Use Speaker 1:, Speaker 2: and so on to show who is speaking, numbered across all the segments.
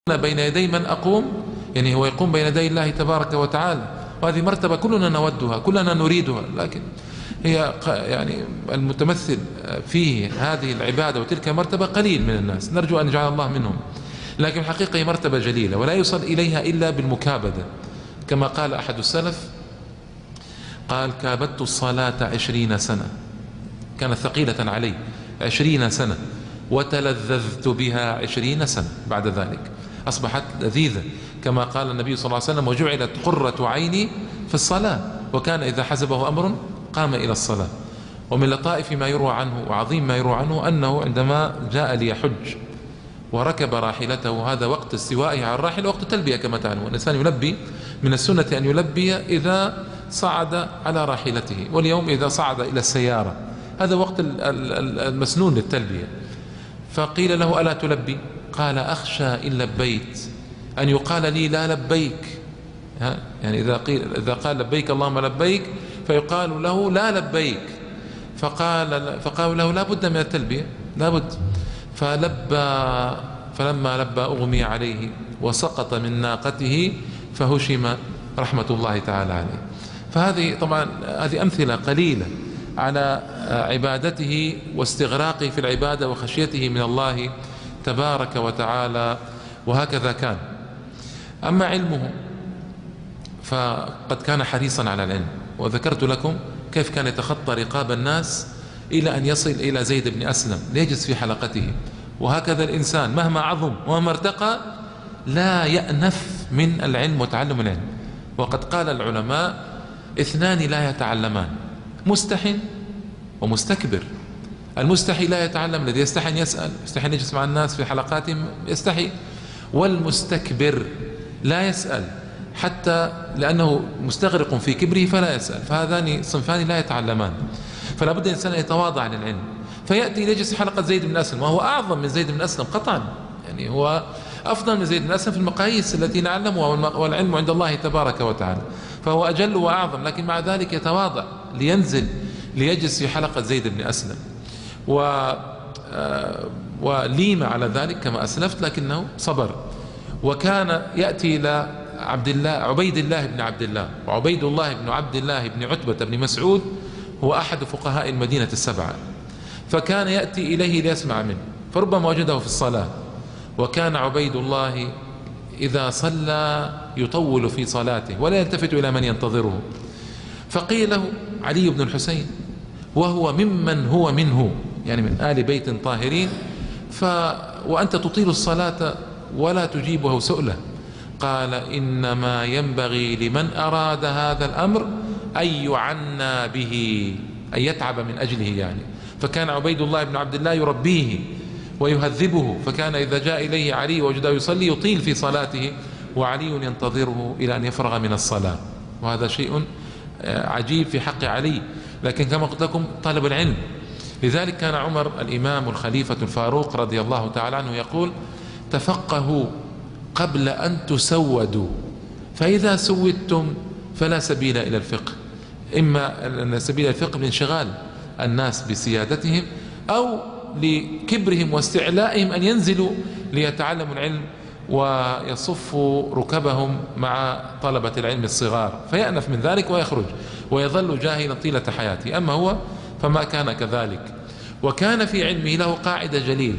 Speaker 1: بين يدي من أقوم، يعني هو يقوم بين يدي الله تبارك وتعالى، وهذه مرتبة كلنا نودها، كلنا نريدها، لكن هي يعني المتمثل فيه هذه العبادة وتلك مرتبة قليل من الناس، نرجو أن يجعل الله منهم. لكن الحقيقة هي مرتبة جليلة ولا يوصل إليها إلا بالمكابدة، كما قال أحد السلف، قال: كابدت الصلاة 20 سنة، كانت ثقيلة علي 20 سنة، وتلذذت بها 20 سنة، بعد ذلك أصبحت لذيذة، كما قال النبي صلى الله عليه وسلم: وجعلت قرة عيني في الصلاة. وكان إذا حزبه أمر قام إلى الصلاة. ومن لطائف ما يروى عنه وعظيم ما يروى عنه أنه عندما جاء ليحج وركب راحلته، هذا وقت استوائه على الراحلة، وقت التلبية كما تعلمون، الإنسان يلبي، من السنة أن يلبي إذا صعد على راحلته، واليوم إذا صعد إلى السيارة، هذا وقت المسنون للتلبية. فقيل له: ألا تلبي؟ قال: أخشى إن لبيت أن يقال لي لا لبيك، يعني إذا قال لبيك اللهم لبيك فيقال له لا لبيك، فقالوا له: لا بد من التلبية، لا بد. فلما لبى أغمي عليه وسقط من ناقته فهشم رحمة الله تعالى عليه. فهذه طبعا هذه أمثلة قليلة على عبادته واستغراقه في العبادة وخشيته من الله تبارك وتعالى، وهكذا كان. أما علمه فقد كان حريصا على العلم، وذكرت لكم كيف كان يتخطى رقاب الناس إلى أن يصل إلى زيد بن أسلم ليجلس في حلقته. وهكذا الإنسان مهما عظم ومهما ارتقى لا يأنف من العلم وتعلم العلم. وقد قال العلماء: 2 لا يتعلمان، مستح ومستكبر. المستحي لا يتعلم، الذي يستحي أن يسأل، يستحي أن يجلس مع الناس في حلقاتهم، يستحي. والمستكبر لا يسأل حتى لأنه مستغرق في كبره فلا يسأل. فهذان صنفان لا يتعلمان، فلا بد الإنسان أن يتواضع للعلم. فيأتي يجلس في حلقة زيد بن أسلم، وهو أعظم من زيد بن أسلم قطعا، يعني هو أفضل من زيد بن أسلم في المقاييس التي نعلمها، والعلم عند الله تبارك وتعالى، فهو أجل وأعظم، لكن مع ذلك يتواضع لينزل ليجلس في حلقة زيد بن أسلم، وليم على ذلك كما أسلفت، لكنه صبر. وكان يأتي إلى عبيد الله بن عبد الله، وعبيد الله بن عبد الله بن عتبة بن مسعود هو أحد فقهاء المدينة السبعة، فكان يأتي إليه ليسمع منه، فربما وجده في الصلاة. وكان عبيد الله إذا صلى يطول في صلاته ولا يلتفت إلى من ينتظره. فقيل له: علي بن الحسين، وهو ممن هو منه، يعني من آل بيت طاهرين، وأنت تطيل الصلاة ولا تجيبه سؤله. قال: إنما ينبغي لمن أراد هذا الأمر أن يعنى به، أن يتعب من أجله يعني. فكان عبيد الله بن عبد الله يربيه ويهذبه، فكان إذا جاء إليه علي وجده يصلي يطيل في صلاته، وعلي ينتظره إلى أن يفرغ من الصلاة. وهذا شيء عجيب في حق علي، لكن كما قلت لكم طلب العلم. لذلك كان عمر الإمام الخليفة الفاروق رضي الله تعالى عنه يقول: تفقهوا قبل أن تسودوا، فإذا سودتم فلا سبيل إلى الفقه. إما أن سبيل الفقه لانشغال الناس بسيادتهم، أو لكبرهم واستعلائهم أن ينزلوا ليتعلموا العلم ويصفوا ركبهم مع طلبة العلم الصغار، فيأنف من ذلك ويخرج ويظل جاهلا طيلة حياته. أما هو فما كان كذلك. وكان في علمه له قاعدة جليلة،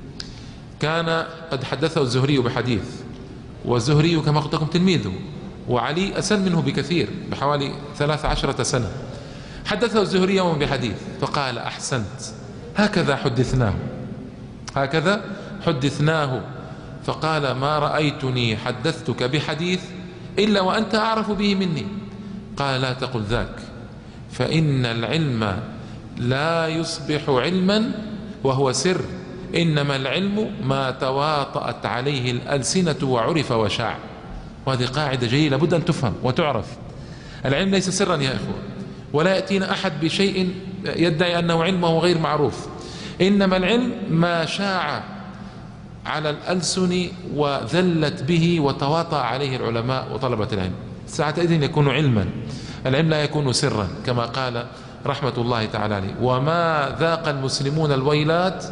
Speaker 1: كان قد حدثه الزهري بحديث، والزهري كما قلت لكم تلميذه، وعلي أسن منه بكثير بحوالي 13 سنة. حدثه الزهري يوم بحديث فقال: أحسنت، هكذا حدثناه، هكذا حدثناه. فقال: ما رأيتني حدثتك بحديث إلا وأنت أعرف به مني. قال: لا تقل ذاك، فإن العلم لا يصبح علما وهو سر، إنما العلم ما تواطأت عليه الألسنة وعرف وشاع. وهذه قاعدة جيدة لابد أن تفهم وتعرف. العلم ليس سرا يا إخوة، ولا يأتينا أحد بشيء يدعي أنه علمه غير معروف، إنما العلم ما شاع على الألسن وذلت به وتواطأ عليه العلماء وطلبة العلم، ساعتئذ يكون علما. العلم لا يكون سرا، كما قال رحمة الله تعالى عليه: وما ذاق المسلمون الويلات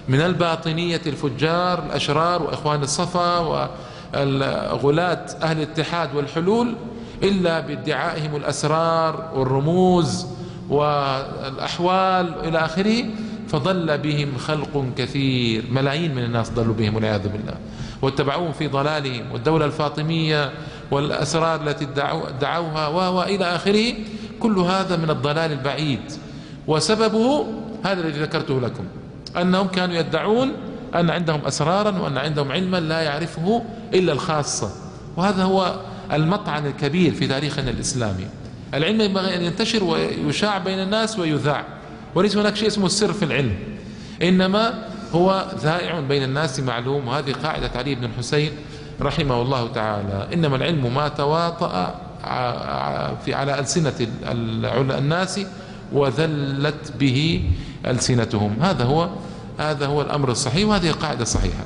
Speaker 1: من الباطنية الفجار الأشرار وإخوان الصفا وغلاة أهل الاتحاد والحلول إلا بادعائهم الأسرار والرموز والأحوال إلى آخره، فضل بهم خلق كثير، ملايين من الناس ضلوا بهم والعياذ بالله، واتبعوهم في ضلالهم، والدولة الفاطمية والأسرار التي ادعوها وإلى آخره. كل هذا من الضلال البعيد، وسببه هذا الذي ذكرته لكم، أنهم كانوا يدعون أن عندهم أسرارا وأن عندهم علما لا يعرفه إلا الخاصة، وهذا هو المطعن الكبير في تاريخنا الإسلامي. العلم ينبغي أن ينتشر ويشاع بين الناس ويذاع، وليس هناك شيء اسمه السر في العلم، إنما هو ذائع بين الناس معلوم. وهذه قاعدة علي بن الحسين رحمه الله تعالى: إنما العلم ما تواطأ على ألسنة الناس وذلت به ألسنتهم. هذا هو الأمر الصحيح، وهذه قاعدة صحيحة.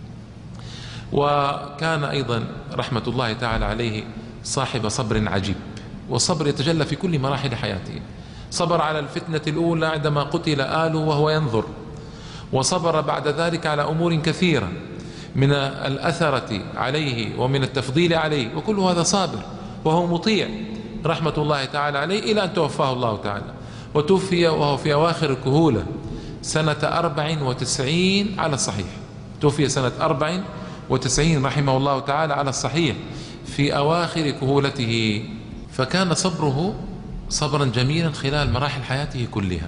Speaker 1: وكان أيضا رحمة الله تعالى عليه صاحب صبر عجيب، والصبر يتجلى في كل مراحل حياته. صبر على الفتنة الأولى عندما قتل آله وهو ينظر، وصبر بعد ذلك على أمور كثيرة من الأثرة عليه ومن التفضيل عليه، وكل هذا صابر وهو مطيع رحمة الله تعالى عليه إلى أن توفاه الله تعالى. وتوفي وهو في أواخر الكهولة سنة 94 على الصحيح، توفي سنة 94 رحمه الله تعالى على الصحيح في أواخر كهولته. فكان صبره صبرا جميلا خلال مراحل حياته كلها.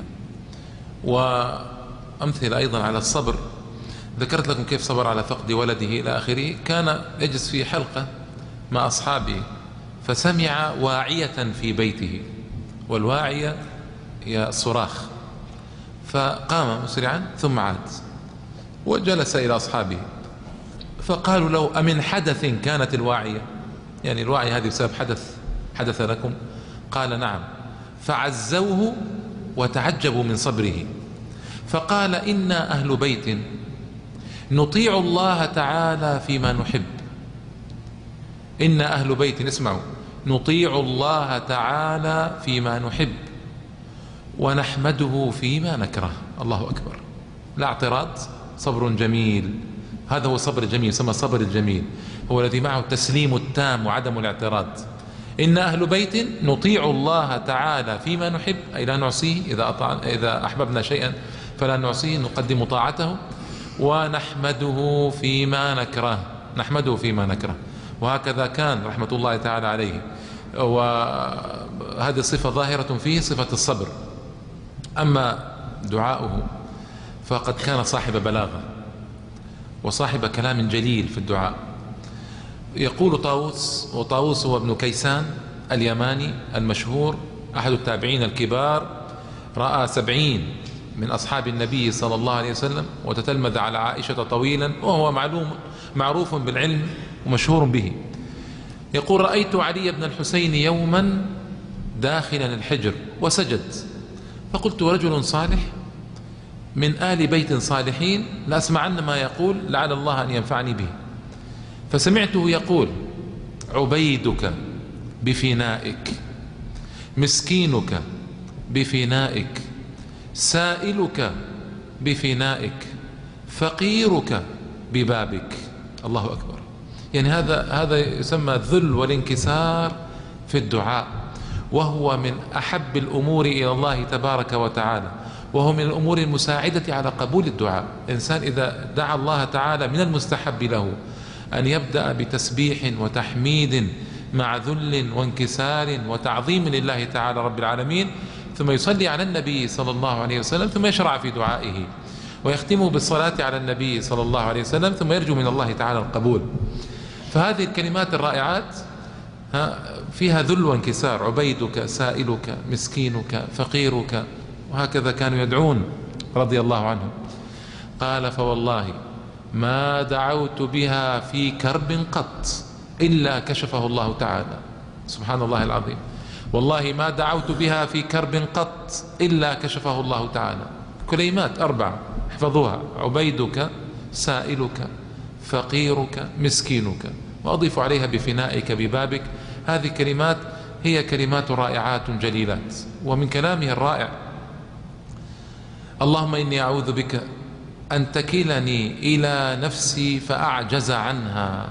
Speaker 1: وأمثلة أيضا على الصبر، ذكرت لكم كيف صبر على فقد ولده إلى آخره. كان يجلس في حلقة مع أصحابه فسمع واعية في بيته، والواعية هي صراخ، فقام مسرعا ثم عاد وجلس إلى أصحابه، فقالوا له: أمن حدث كانت الواعية؟ يعني الواعية هذه بسبب حدث لكم؟ قال: نعم. فعزوه وتعجبوا من صبره، فقال: إنا أهل بيت نطيع الله تعالى فيما نحب. إنا أهل بيت، اسمعوا، نطيع الله تعالى فيما نحب ونحمده فيما نكره. الله أكبر، لا اعتراض، صبر جميل. هذا هو صبر جميل، يسمى صبر الجميل، هو الذي معه التسليم التام وعدم الاعتراض. إن أهل بيت نطيع الله تعالى فيما نحب، أي لا نعصيه، إذا أحببنا شيئا فلا نعصيه، نقدم طاعته، ونحمده فيما نكره، نحمده فيما نكره. وهكذا كان رحمة الله تعالى عليه، وهذه صفة ظاهرة فيه، صفة الصبر. أما دعاؤه فقد كان صاحب بلاغة وصاحب كلام جليل في الدعاء. يقول طاووس، وطاووس هو ابن كيسان اليماني المشهور أحد التابعين الكبار، رأى 70 من أصحاب النبي صلى الله عليه وسلم، وتتلمذ على عائشة طويلا، وهو معروف بالعلم ومشهور به. يقول: رأيت علي بن الحسين يوما داخلا الحجر وسجد، فقلت: رجل صالح من آل بيت صالحين، لأسمعن ما يقول لعل الله أن ينفعني به. فسمعته يقول: عبيدك بفنائك، مسكينك بفنائك، سائلك بفنائك، فقيرك ببابك. الله أكبر. يعني هذا يسمى الذل والانكسار في الدعاء، وهو من أحب الأمور إلى الله تبارك وتعالى، وهو من الأمور المساعدة على قبول الدعاء. الإنسان إذا دعا الله تعالى من المستحب له أن يبدأ بتسبيح وتحميد مع ذل وانكسار وتعظيم لله تعالى رب العالمين، ثم يصلي على النبي صلى الله عليه وسلم، ثم يشرع في دعائه ويختمه بالصلاة على النبي صلى الله عليه وسلم، ثم يرجو من الله تعالى القبول. فهذه الكلمات الرائعات فيها ذل وانكسار: عبيدك، سائلك، مسكينك، فقيرك، وهكذا كانوا يدعون رضي الله عنهم. قال: فوالله ما دعوت بها في كرب قط إلا كشفه الله تعالى. سبحان الله العظيم، والله ما دعوت بها في كرب قط إلا كشفه الله تعالى. كلمات 4 احفظوها: عبيدك، سائلك، فقيرك، مسكينك، وأضيف عليها بفنائك ببابك. هذه كلمات هي كلمات رائعات جليلات. ومن كلامه الرائع: اللهم إني أعوذ بك أن تكلني إلى نفسي فأعجز عنها،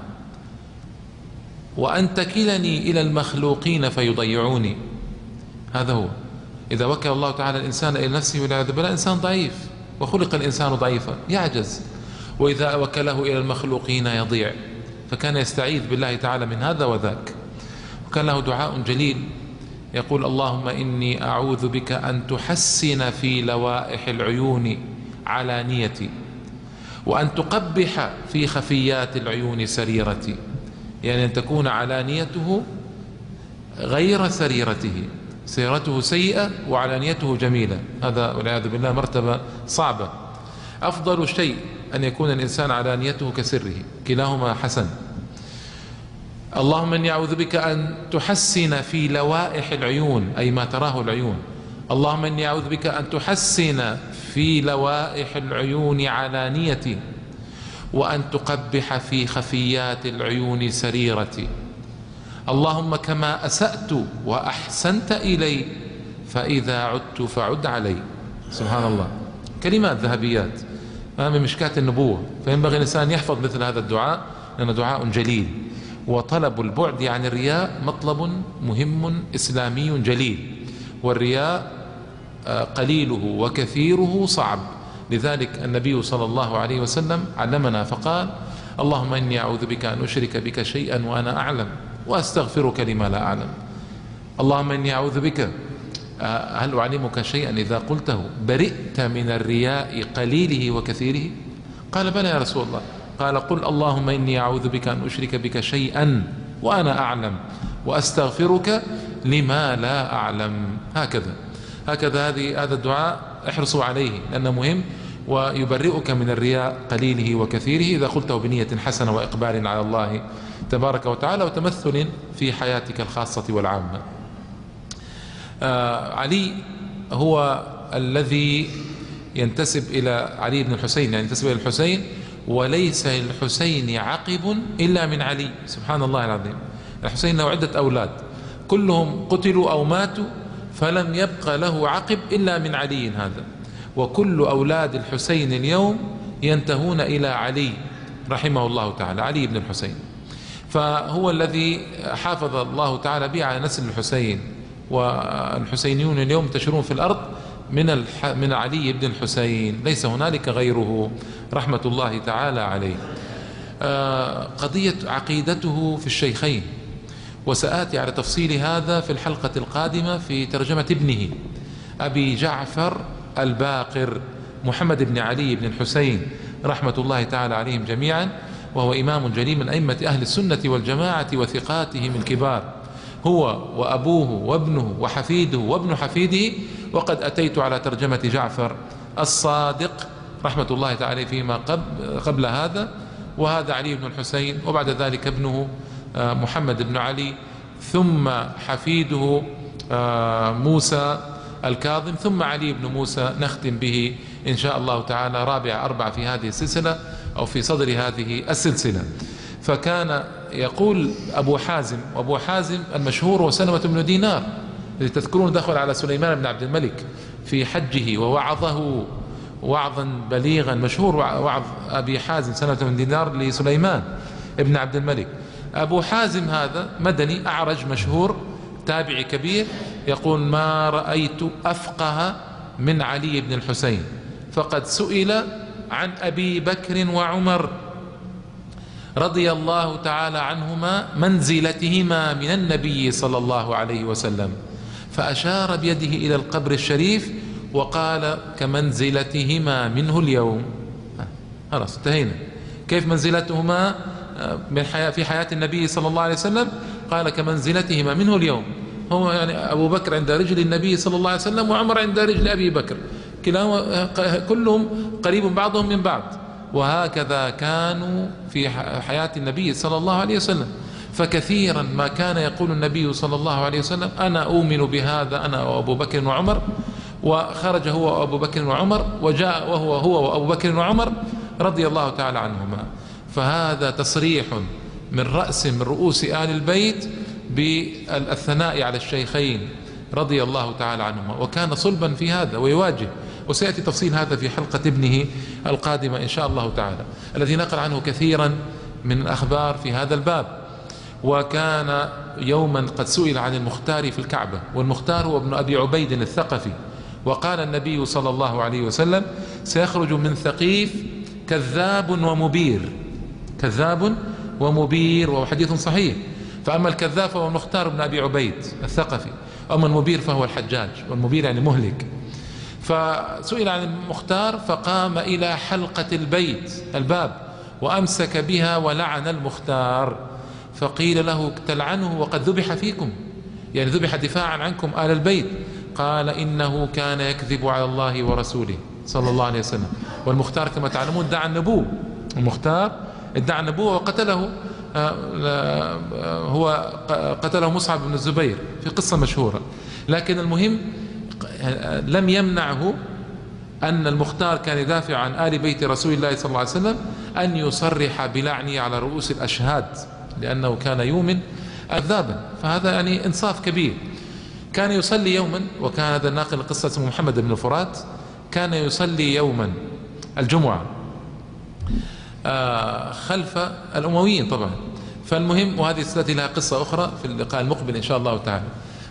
Speaker 1: وأن تكلني إلى المخلوقين فيضيعوني. هذا هو. إذا وكل الله تعالى الإنسان إلى نفسه والعياذ بالله إنسان ضعيف، وخلق الإنسان ضعيفا يعجز، وإذا وكله إلى المخلوقين يضيع. فكان يستعيذ بالله تعالى من هذا وذاك. وكان له دعاء جليل يقول: اللهم إني أعوذ بك أن تحسن في لوائح العيون علانيتي، وأن تقبح في خفيات العيون سريرتي. يعني أن تكون علانيته غير سريرته، سيرته سيئة وعلانيته جميلة. هذا والعياذ بالله مرتبة صعبة. أفضل شيء أن يكون الإنسان علانيته كسره، كلاهما حسن. اللهم إني أعوذ بك أن تحسن في لوائح العيون، أي ما تراه العيون. اللهم إني أعوذ بك أن تحسن في لوائح العيون علانيتي، وأن تقبح في خفيات العيون سريرتي. اللهم كما أسأت وأحسنت إلي، فإذا عدت فعد علي. سبحان الله، كلمات ذهبيات من مشكاة النبوة. فينبغي الإنسان يحفظ مثل هذا الدعاء، لأنه دعاء جليل. وطلب البعد عن الرياء مطلب مهم إسلامي جليل، والرياء قليله وكثيره صعب. لذلك النبي صلى الله عليه وسلم علمنا فقال: اللهم إني أعوذ بك أن أشرك بك شيئا وأنا أعلم، وأستغفرك لما لا أعلم. اللهم إني أعوذ بك، هل أعلمك شيئا إذا قلته برئت من الرياء قليله وكثيره؟ قال: بلى يا رسول الله. قال: قل اللهم إني أعوذ بك أن أشرك بك شيئا وأنا أعلم، وأستغفرك لما لا أعلم. هكذا هذا الدعاء احرصوا عليه، لأنه مهم، ويبرئك من الرياء قليله وكثيره إذا قلته بنية حسنة وإقبال على الله تبارك وتعالى، وتمثل في حياتك الخاصة والعامة. علي هو الذي ينتسب إلى علي بن الحسين، يعني ينتسب إلى الحسين، وليس للحسين عقب إلا من علي. سبحان الله العظيم. الحسين له عدة أولاد، كلهم قتلوا أو ماتوا، فلم يبق له عقب إلا من علي هذا. وكل أولاد الحسين اليوم ينتهون إلى علي رحمه الله تعالى، علي بن الحسين. فهو الذي حافظ الله تعالى به على نسل الحسين، والحسينيون اليوم منتشرون في الأرض من علي بن الحسين، ليس هنالك غيره رحمة الله تعالى عليه. قضية عقيدته في الشيخين، وسآتي على تفصيل هذا في الحلقة القادمة في ترجمة ابنه أبي جعفر الباقر محمد بن علي بن الحسين رحمة الله تعالى عليهم جميعا، وهو إمام جليل من أئمة أهل السنة والجماعة وثقاتهم الكبار، هو وأبوه وابنه وحفيده وابن حفيده. وقد أتيت على ترجمة جعفر الصادق رحمة الله تعالى فيما قبل هذا، وهذا علي بن الحسين، وبعد ذلك ابنه محمد بن علي، ثم حفيده موسى الكاظم، ثم علي بن موسى. نختم به إن شاء الله تعالى رابع 4 في هذه السلسلة، أو في صدر هذه السلسلة. فكان يقول أبو حازم، وأبو حازم المشهور هو سلمة بن دينار، الذي تذكرون دخل على سليمان بن عبد الملك في حجه ووعظه وعظا بليغا، مشهور وعظ أبي حازم سلمة بن دينار لسليمان بن عبد الملك. أبو حازم هذا مدني أعرج مشهور تابعي كبير، يقول: ما رأيت أفقه من علي بن الحسين، فقد سئل عن أبي بكر وعمر رضي الله تعالى عنهما منزلتهما من النبي صلى الله عليه وسلم، فأشار بيده إلى القبر الشريف وقال: كمنزلتهما منه اليوم. خلاص انتهينا. كيف منزلتهما في حياة النبي صلى الله عليه وسلم؟ قال: كمنزلتهما منه اليوم. هو يعني أبو بكر عند رجل النبي صلى الله عليه وسلم، وعمر عند رجل أبي بكر، كلهم قريب بعضهم من بعض. وهكذا كانوا في حياة النبي صلى الله عليه وسلم. فكثيرا ما كان يقول النبي صلى الله عليه وسلم: أنا أؤمن بهذا أنا وأبو بكر وعمر، وخرج هو وأبو بكر وعمر، وجاء هو وأبو بكر وعمر رضي الله تعالى عنهما. فهذا تصريح من رأس من رؤوس آل البيت بالثناء على الشيخين رضي الله تعالى عنهما، وكان صلبا في هذا ويواجه. وسيأتي تفصيل هذا في حلقة ابنه القادمة إن شاء الله تعالى، الذي نقل عنه كثيرا من الأخبار في هذا الباب. وكان يوما قد سئل عن المختار في الكعبة، والمختار هو ابن أبي عبيد الثقفي، وقال النبي صلى الله عليه وسلم: سيخرج من ثقيف كذاب ومبير. كذاب ومبير، وهو حديث صحيح. فأما الكذاب فهو المختار بن أبي عبيد الثقفي، أما المبير فهو الحجاج، والمبير يعني مهلك. فسئل عن المختار فقام إلى حلقة الباب وأمسك بها ولعن المختار، فقيل له: تلعنه وقد ذبح فيكم، يعني ذبح دفاعا عنكم آل البيت. قال: إنه كان يكذب على الله ورسوله صلى الله عليه وسلم. والمختار كما تعلمون ادعى النبوة، المختار ادعى النبوة وقتله، هو قتله مصعب بن الزبير في قصة مشهورة. لكن المهم لم يمنعه أن المختار كان يدافع عن آل بيت رسول الله صلى الله عليه وسلم أن يصرح بلعنه على رؤوس الأشهاد، لأنه كان يؤمن أكذابا. فهذا يعني إنصاف كبير. كان يصلي يوما، وكان هذا الناقل القصة اسمه محمد بن الفرات، كان يصلي يوما الجمعة خلف الأمويين طبعا. فالمهم، وهذه ستأتي لها قصة أخرى في اللقاء المقبل إن شاء الله تعالى.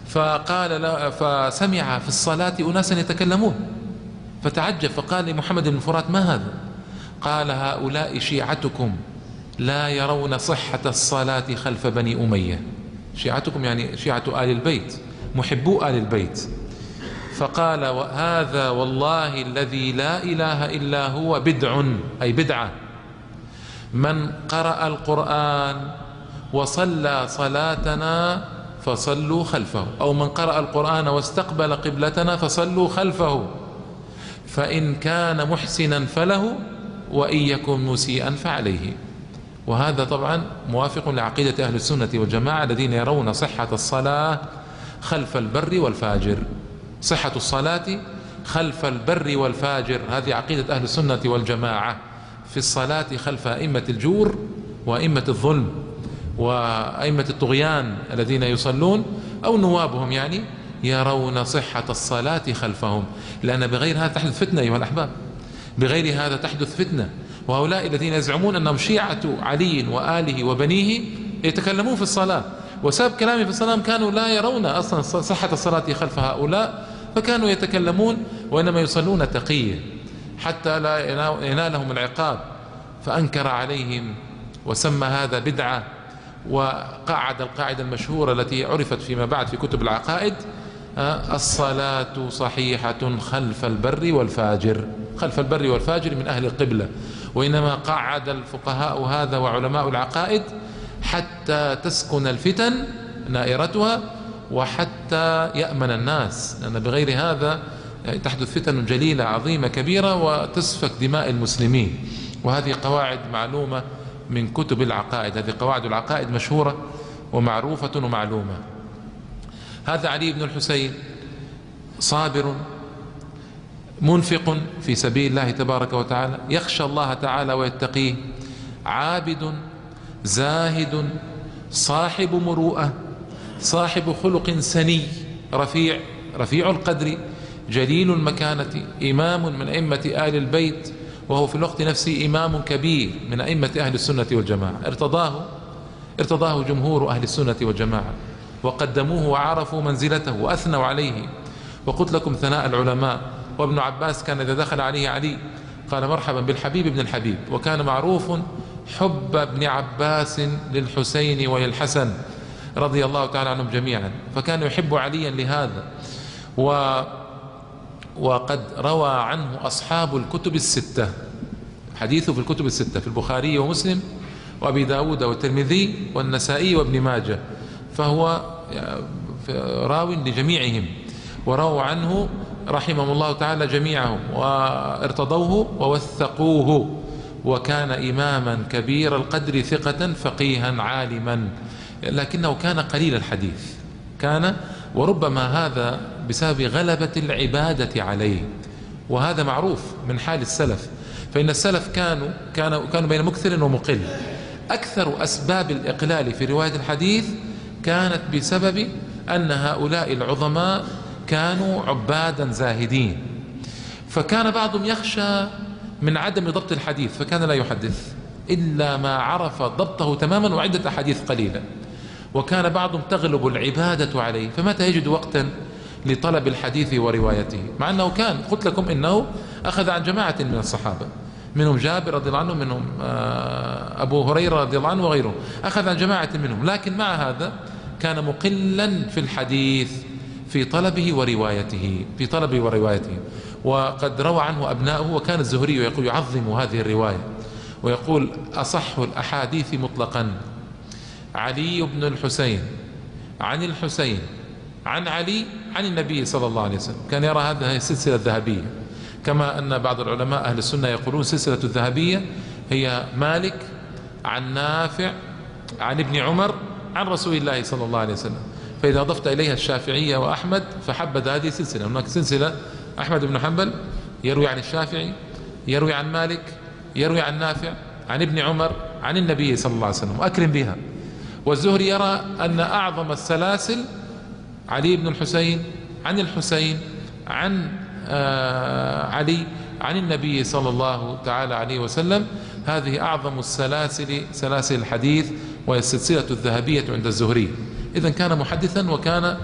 Speaker 1: فسمع في الصلاة أناسا يتكلمون فتعجب، فقال لمحمد بن الفرات: ما هذا؟ قال: هؤلاء شيعتكم لا يرون صحة الصلاة خلف بني أمية. شيعتكم يعني شيعة آل البيت، محبو آل البيت. فقال: وهذا والله الذي لا إله إلا هو بدع، أي بدعة، من قرأ القرآن وصلى صلاتنا فصلوا خلفه، أو من قرأ القرآن واستقبل قبلتنا فصلوا خلفه، فإن كان محسنا فله، وإن يكن مسيئا فعليه. وهذا طبعا موافق لعقيدة أهل السنة والجماعة الذين يرون صحة الصلاة خلف البر والفاجر. صحة الصلاة خلف البر والفاجر، هذه عقيدة أهل السنة والجماعة في الصلاة خلف أئمة الجور وأئمة الظلم وأئمة الطغيان الذين يصلون أو نوابهم، يعني يرون صحة الصلاة خلفهم، لأن بغير هذا تحدث فتنة أيها الأحباب، بغير هذا تحدث فتنة. وهؤلاء الذين يزعمون أنهم شيعة علي وآله وبنيه يتكلمون في الصلاة، وسبب كلامهم في الصلاة كانوا لا يرون أصلا صحة الصلاة خلف هؤلاء، فكانوا يتكلمون وإنما يصلون تقية حتى لا ينالهم العقاب. فأنكر عليهم وسمى هذا بدعة، وقعد القاعدة المشهورة التي عرفت فيما بعد في كتب العقائد: الصلاة صحيحة خلف البر والفاجر. خلف البر والفاجر من أهل القبلة. وإنما قعد الفقهاء هذا وعلماء العقائد حتى تسكن الفتن نائرتها، وحتى يأمن الناس، لأن بغير هذا تحدث فتن جليلة عظيمة كبيرة وتسفك دماء المسلمين. وهذه قواعد معلومة من كتب العقائد، هذه قواعد العقائد مشهورة ومعروفة ومعلومة. هذا علي بن الحسين صابر منفق في سبيل الله تبارك وتعالى، يخشى الله تعالى ويتقيه، عابد زاهد صاحب مروءة صاحب خلق سني رفيع القدر جليل المكانة، إمام من أئمة آل البيت، وهو في الوقت نفسه إمام كبير من أئمة أهل السنة والجماعة. ارتضاه جمهور أهل السنة والجماعة، وقدموه وعرفوا منزلته وأثنوا عليه. وقلت لكم ثناء العلماء. وابن عباس كان إذا دخل عليه علي قال: مرحبا بالحبيب ابن الحبيب. وكان معروف حب ابن عباس للحسين وللحسن رضي الله تعالى عنهم جميعا، فكان يحب عليا لهذا. وقد روى عنه أصحاب الكتب الستة، حديثه في الكتب الستة، في البخاري ومسلم وأبي داود والترمذي والنسائي وابن ماجه، فهو راو لجميعهم، ورووا عنه رحمه الله تعالى جميعهم، وارتضوه ووثقوه. وكان إماما كبير القدر ثقة فقيها عالما، لكنه كان قليل الحديث، وربما هذا بسبب غلبة العبادة عليه، وهذا معروف من حال السلف. فإن السلف كانوا بين مكثر ومقل. أكثر أسباب الإقلال في رواية الحديث كانت بسبب أن هؤلاء العظماء كانوا عبادا زاهدين، فكان بعضهم يخشى من عدم ضبط الحديث فكان لا يحدث إلا ما عرف ضبطه تماما وعدة أحاديث قليلة. وكان بعضهم تغلب العبادة عليه، فمتى يجد وقتا لطلب الحديث وروايته، مع أنه كان قلت لكم إنه أخذ عن جماعة من الصحابة، منهم جابر رضي الله عنه، منهم أبو هريرة رضي الله عنه وغيره، أخذ عن جماعة منهم، لكن مع هذا كان مقلا في الحديث في طلبه وروايته. وقد روى عنه أبناؤه، وكان الزهري يقول يعظم هذه الرواية ويقول أصح الأحاديث مطلقا علي بن الحسين عن الحسين عن علي عن النبي صلى الله عليه وسلم. كان يرى هذه السلسلة الذهبية، كما أن بعض العلماء أهل السنة يقولون سلسلة الذهبية هي مالك عن نافع عن ابن عمر عن رسول الله صلى الله عليه وسلم. فإذا أضفت إليها الشافعية وأحمد فحبذ هذه السلسلة. هناك سلسلة أحمد بن حنبل يروي عن الشافعي، يروي عن مالك، يروي عن نافع عن ابن عمر عن النبي صلى الله عليه وسلم، وأكرم بها. والزهري يرى أن أعظم السلاسل علي بن الحسين عن الحسين عن علي عن النبي صلى الله تعالى عليه وسلم، هذه أعظم السلاسل، سلاسل الحديث، وهي السلسلة الذهبية عند الزهري. إذن كان محدثا، وكان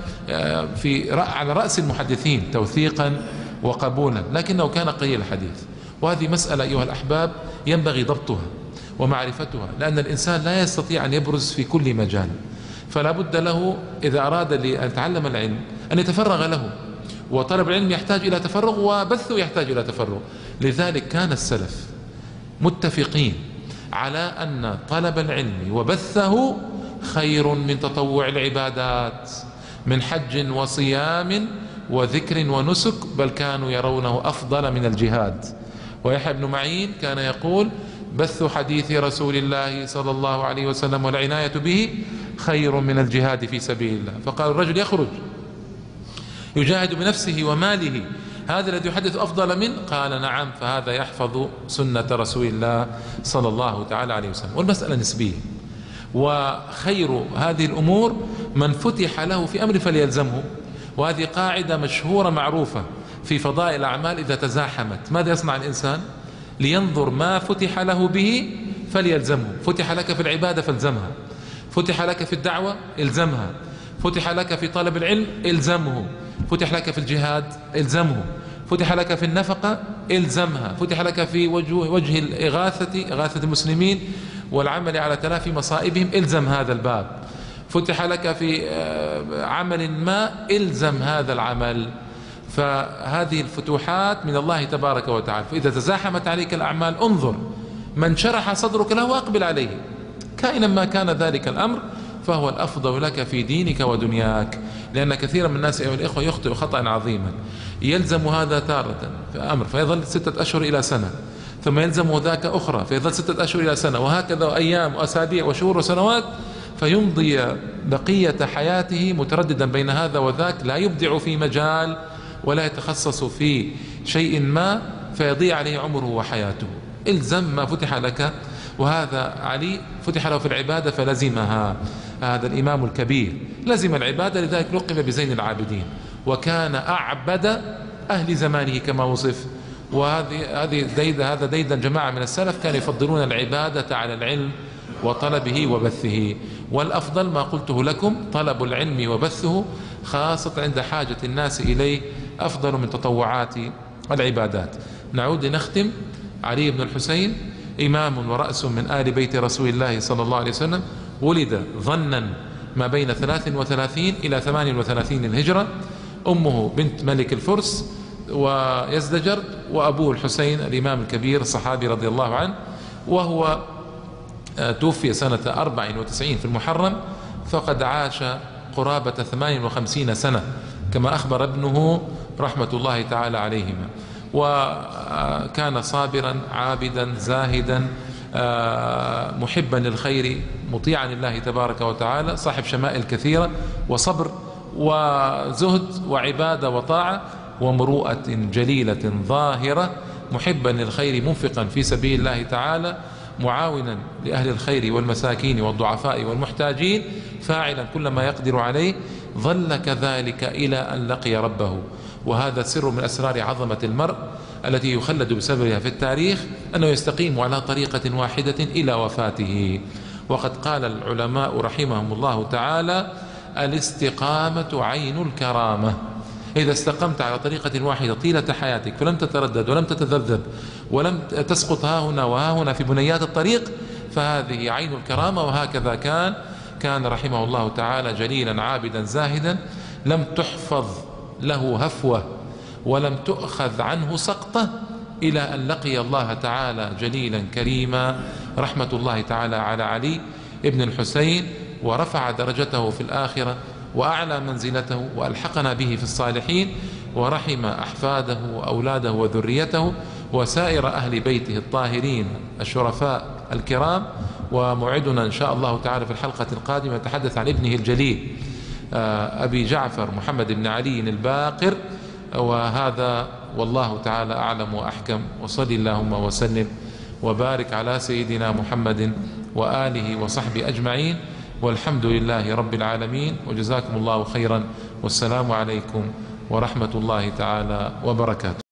Speaker 1: على رأس المحدثين توثيقا وقبولا، لكنه كان قليل الحديث. وهذه مسألة أيها الأحباب ينبغي ضبطها ومعرفتها، لأن الإنسان لا يستطيع أن يبرز في كل مجال، فلا بد له إذا أراد أن يتعلم العلم أن يتفرغ له، وطلب العلم يحتاج إلى تفرغ، وبثه يحتاج إلى تفرغ. لذلك كان السلف متفقين على أن طلب العلم وبثه خير من تطوع العبادات، من حج وصيام وذكر ونسك، بل كانوا يرونه أفضل من الجهاد. ويحيى بن معين كان يقول بث حديث رسول الله صلى الله عليه وسلم والعناية به خير من الجهاد في سبيل الله. فقال الرجل يخرج يجاهد بنفسه وماله، هذا الذي يحدث أفضل منه؟ قال نعم، فهذا يحفظ سنة رسول الله صلى الله تعالى عليه وسلم. والمسألة نسبية، وخير هذه الأمور من فتح له في أمر فليلزمه. وهذه قاعدة مشهورة معروفة في فضائل الأعمال إذا تزاحمت ماذا يصنع الإنسان؟ لينظر ما فتح له به فليلزمه. فتح لك في العبادة فالزمها، فتح لك في الدعوة الزمها، فتح لك في طلب العلم الزمه، فتح لك في الجهاد الزمه، فتح لك في النفقة الزمها، فتح لك في وجه إغاثة المسلمين والعمل على تلافي مصائبهم الزم هذا الباب، فتح لك في عمل ما الزم هذا العمل. فهذه الفتوحات من الله تبارك وتعالى. فإذا تزاحمت عليك الأعمال انظر من شرح صدرك له وأقبل عليه، كائنا ما كان ذلك الأمر فهو الأفضل لك في دينك ودنياك. لأن كثيرا من الناس أيها الإخوة يخطئ خطأ عظيما، يلزم هذا تارة في أمر فيظل 6 أشهر إلى سنة، ثم يلزم ذاك أخرى فيظل 6 أشهر إلى سنة، وهكذا أيام وأسابيع وشهور وسنوات، فيمضي بقية حياته مترددا بين هذا وذاك، لا يبدع في مجال ولا يتخصص في شيء ما، فيضيع عليه عمره وحياته. الزم ما فتح لك. وهذا علي فتح له في العبادة فلزمها. هذا الإمام الكبير لزم العبادة، لذلك لقب بزين العابدين، وكان أعبد أهل زمانه كما وصف. هذا ديدا جماعة من السلف كانوا يفضلون العبادة على العلم وطلبه وبثه. والأفضل ما قلته لكم طلب العلم وبثه، خاصة عند حاجة الناس إليه، أفضل من تطوعات العبادات. نعود لنختم. علي بن الحسين إمام ورأس من آل بيت رسول الله صلى الله عليه وسلم، ولد ظنا ما بين 33 إلى 38 الهجرة. أمه بنت ملك الفرس ويزدجر، وأبوه الحسين الإمام الكبير الصحابي رضي الله عنه، وهو توفي سنة 94 في المحرم، فقد عاش قرابة 58 سنة كما أخبر ابنه رحمة الله تعالى عليهما. وكان صابرا عابدا زاهدا محبا للخير مطيعا لله تبارك وتعالى، صاحب شمائل كثيرة وصبر وزهد وعبادة وطاعة ومروءة جليلة ظاهرة، محبا للخير منفقا في سبيل الله تعالى، معاونا لأهل الخير والمساكين والضعفاء والمحتاجين، فاعلا كل ما يقدر عليه، ظل كذلك إلى أن لقي ربه. وهذا سر من أسرار عظمة المرء، التي يخلد بسببها في التاريخ أنه يستقيم على طريقة واحدة إلى وفاته. وقد قال العلماء رحمهم الله تعالى: الاستقامة عين الكرامة. إذا استقمت على طريقة واحدة طيلة حياتك فلم تتردد ولم تتذبذب ولم تسقط ها هنا وها هنا في بنيات الطريق، فهذه عين الكرامة. وهكذا كان رحمه الله تعالى جليلا عابدا زاهدا، لم تحفظ له هفوة ولم تؤخذ عنه سقطة إلى أن لقي الله تعالى جليلا كريما، رحمة الله تعالى على علي ابن الحسين، ورفع درجته في الآخرة وأعلى منزلته وألحقنا به في الصالحين، ورحم أحفاده وأولاده وذريته وسائر أهل بيته الطاهرين الشرفاء الكرام. وموعدنا إن شاء الله تعالى في الحلقة القادمة نتحدث عن ابنه الجليل أبي جعفر محمد بن علي الباقر. وهذا والله تعالى أعلم وأحكم، وصلي اللهم وسلم وبارك على سيدنا محمد وآله وصحبه أجمعين، والحمد لله رب العالمين، وجزاكم الله خيرا، والسلام عليكم ورحمة الله تعالى وبركاته.